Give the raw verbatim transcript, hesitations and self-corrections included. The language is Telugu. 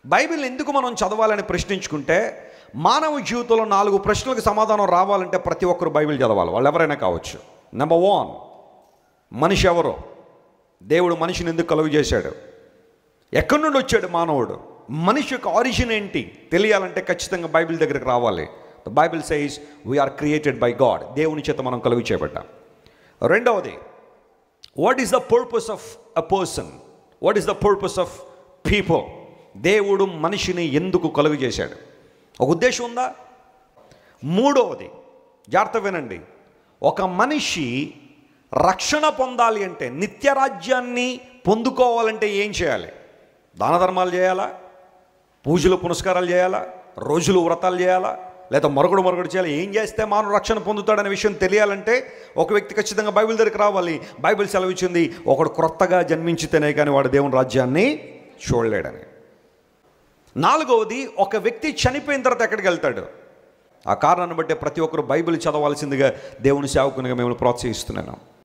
బైబిల్ ఎందుకు మనం చదవాలని ప్రశ్నించుకుంటే, మానవ జీవితంలో నాలుగు ప్రశ్నలకు సమాధానం రావాలంటే ప్రతి ఒక్కరు బైబిల్ చదవాలి, వాళ్ళు ఎవరైనా కావచ్చు. నెంబర్ వన్, మనిషి ఎవరో, దేవుడు మనిషిని ఎందుకు కలుగు చేశాడు, ఎక్కడి నుండి వచ్చాడు మానవుడు, మనిషి యొక్క ఆరిజిన్ ఏంటి తెలియాలంటే ఖచ్చితంగా బైబిల్ దగ్గరికి రావాలి. The Bible says we are created by God, దేవుని చేత మనం కలుగు చేయబడ్డాం. రెండవది, what is the purpose of a person, what is the purpose of people, దేవుడు మనిషిని ఎందుకు కలుగు చేశాడు, ఒక ఉద్దేశం ఉందా. మూడవది, జాగ్రత్త వినండి, ఒక మనిషి రక్షణ పొందాలి అంటే, నిత్యరాజ్యాన్ని పొందుకోవాలంటే ఏం చేయాలి, దాన ధర్మాలు చేయాలా, పూజలు పునస్కారాలు చేయాలా, రోజులు వ్రతాలు చేయాలా, లేదా మరొకడు మరొకడు చేయాలి, ఏం చేస్తే మానవ రక్షణ పొందుతాడనే విషయం తెలియాలంటే ఒక వ్యక్తి ఖచ్చితంగా బైబిల్ దగ్గరికి రావాలి. బైబిల్ సెలవిచ్చింది, ఒకడు క్రొత్తగా జన్మించితేనే కానీ వాడు దేవుని రాజ్యాన్ని చూడలేడని. నాలుగవది, ఒక వ్యక్తి చనిపోయిన తర్వాత ఎక్కడికి వెళ్తాడు. ఆ కారణాన్ని బట్టి ప్రతి ఒక్కరు బైబిల్ చదవాల్సిందిగా దేవుని సేవకునిగా మిమ్మల్ని ప్రోత్సహిస్తున్నాను.